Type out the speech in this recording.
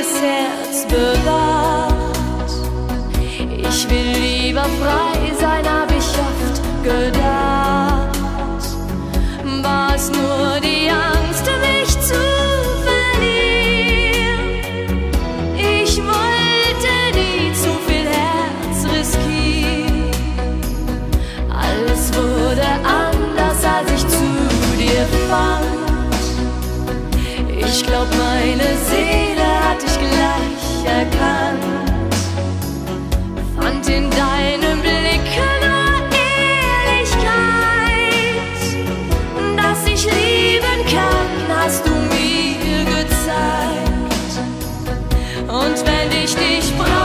das Herz bewahrt. Ich will lieber frei sein, hab ich oft gedacht. War es nur die Angst, mich zu verlieren? Ich wollte nie zu viel Herz riskieren. Alles wurde anders, als ich zu dir fand. Ich glaub, meine Seele hat dich gleich erkannt. Fand in deinem Blick nur Ehrlichkeit. Dass ich lieben kann, hast du mir gezeigt. Und wenn ich dich brauche,